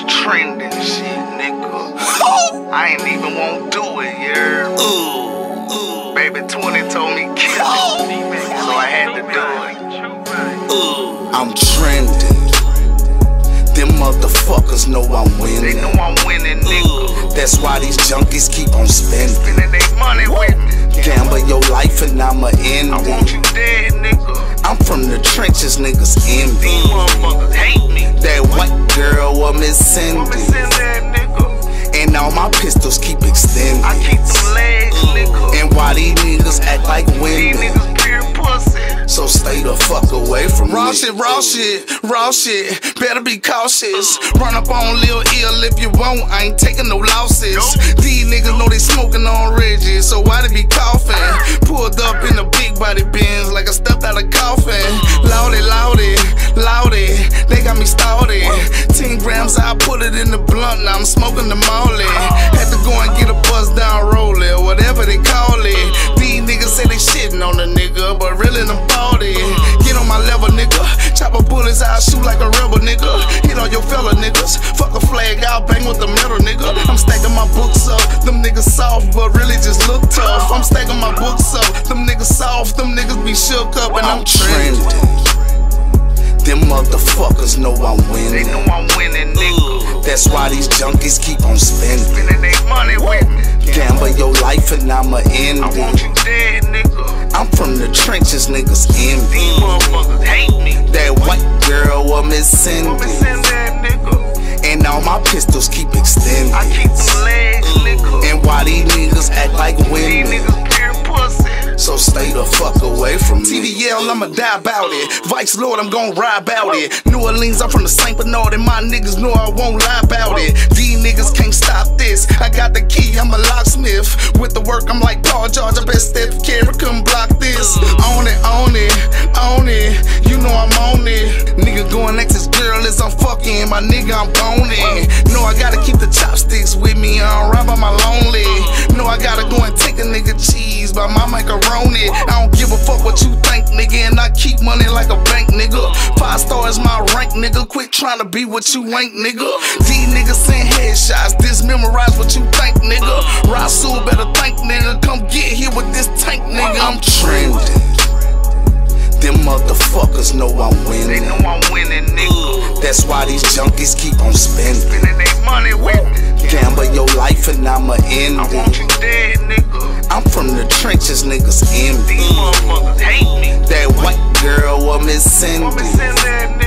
trending shit, nigga. I ain't even won't do it, yeah. Baby 20 told me kill it, so I had to do it. I'm trending. Them motherfuckers know I'm winning. They know I'm winning, nigga. That's why these junkies keep on spending. Spending their money with me. Gamble your life and I'ma end I it. want you dead, nigga. I'm from the trenches, niggas These envy. motherfuckers hate me. That white girl was Miss I'ma Cindy. send that nigga. And all my pistols keep extending. I keep them legs, nigga. And why these niggas act like These women? niggas pure pussy. So stay the fuck away from me. Raw shit, better be cautious. Run up on Lil Ill if you want, I ain't taking no losses. These niggas know they smoking on Reggie, so why they be coughing? Pulled up in a big body Benz like I stepped out of coffin. Loudy, they got me started. 10 grams, I put it in the blunt, now I'm smoking the molly. Had to go and get a buzz down roller, whatever they call it. These niggas say they shitting on the nigga, but really them ballin'. Get on my level, nigga. Chopper bullets, I'll shoot like a rebel, nigga. Hit on your fella niggas. Fuck a flag, I'll bang with the metal, nigga. I'm stacking my books up. Them niggas soft, but really just look tough. I'm stacking my books up. Them niggas soft, them niggas be shook up, and I'm trending. Them motherfuckers know I'm winning. They know I'm winning, nigga. That's why these junkies keep on spending. Spending their money with me. Gamble your life and I'ma end I want it. you dead, nigga. I'm from the trenches, niggas These envy. motherfuckers hate me. That white girl was Miss I'ma Cindy. send that nigga. And all my pistols keep extending. I keep them legs, nigga. And why these niggas act like These women? niggas pure pussy. So stay the fuck away from me. TDL, I'ma die about it. Vice Lord, I'm gon' ride about it. New Orleans, I'm from the St. Bernard, and my niggas know I won't lie about it. These niggas can't stop this. I got the key, I'm a locksmith. With the work, I'm like Paul George. I bet Steph Curry couldn't block this. On it. You know I'm on it. Nigga going next his girl as I'm fucking. My nigga, I'm boning. No, I gotta keep the chopsticks with me. I don't ride by my lonely. No, I gotta go and take a nigga cheese by my macaroni. I don't give a fuck what you think, nigga, and I keep money like a bank, nigga. 5 stars my rank, nigga. Quit trying to be what you ain't, nigga. These niggas send headshots, dismemorize what you think, nigga. Rasul better think, nigga. Come get here with this tank, nigga. I'm Trending. Them motherfuckers know I'm winning. They know I'm winning, nigga. That's why these junkies keep on spending. Spending their money with me. Gamble your life and I'ma end I it. want you dead, nigga. I'm from the trenches, niggas envy. These motherfuckers hate me. That white girl was Miss I'ma Cindy. send that